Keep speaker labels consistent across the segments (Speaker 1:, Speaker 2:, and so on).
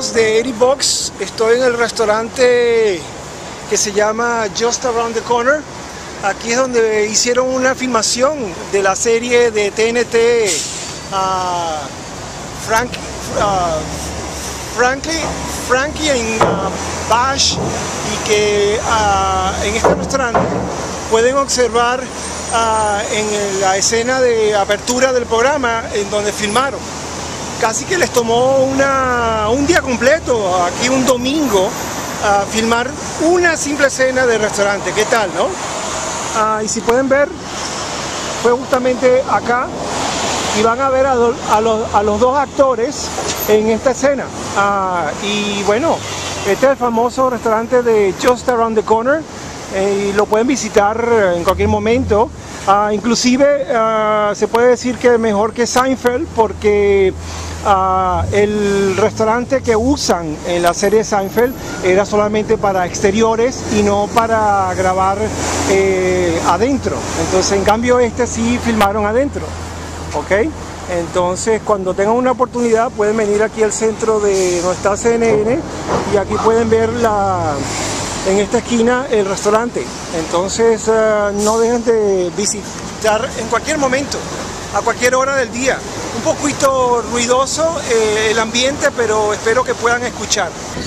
Speaker 1: amigos de Eddie Box, estoy en el restaurante que se llama Just Around the Corner. Aquí es donde hicieron una filmación de la serie de TNT Frankie and Bash, y que en este restaurante pueden observar en la escena de apertura del programa en donde filmaron. Casi que les tomó un día completo, aquí un domingo, filmar una simple escena de restaurante. ¿Qué tal, no? Y si pueden ver, fue justamente acá, y van a ver a los dos actores en esta escena. Y bueno, este es el famoso restaurante de Just Around the Corner, y lo pueden visitar en cualquier momento. Inclusive se puede decir que mejor que Seinfeld, porque el restaurante que usan en la serie Seinfeld era solamente para exteriores y no para grabar adentro. Entonces, en cambio, este sí filmaron adentro. ¿Ok? Entonces, cuando tengan una oportunidad, pueden venir aquí al centro de donde está CNN, y aquí pueden ver en esta esquina el restaurante. Entonces no dejen de visitar en cualquier momento, a cualquier hora del día. Un poquito ruidoso el ambiente, pero espero que puedan escuchar.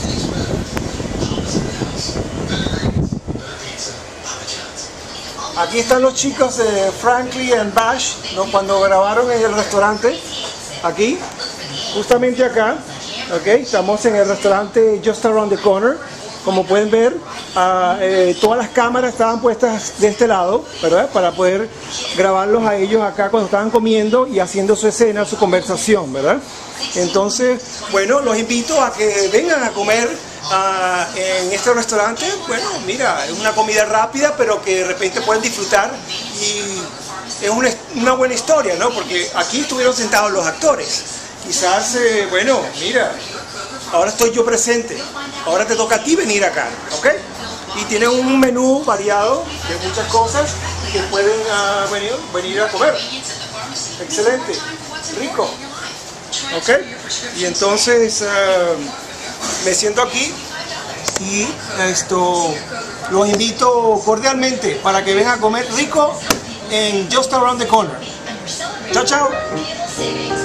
Speaker 1: Aquí están los chicos de Frankie and Bash, ¿no? Cuando grabaron en el restaurante, aquí, justamente acá. Okay, estamos en el restaurante Just Around the Corner. Como pueden ver, todas las cámaras estaban puestas de este lado, ¿verdad? Para poder grabarlos a ellos acá cuando estaban comiendo y haciendo su escena, su conversación, ¿verdad? Entonces, bueno, los invito a que vengan a comer en este restaurante. Bueno, mira, es una comida rápida, pero que de repente pueden disfrutar, y es una buena historia, ¿no? Porque aquí estuvieron sentados los actores. Quizás, bueno, mira, ahora estoy yo presente, ahora te toca a ti venir acá, ¿ok? Y tienen un menú variado de muchas cosas que pueden venir a comer. Excelente, rico, ¿ok? Y entonces me siento aquí y los invito cordialmente para que vengan a comer rico en Just Around the Corner. Chao, chao.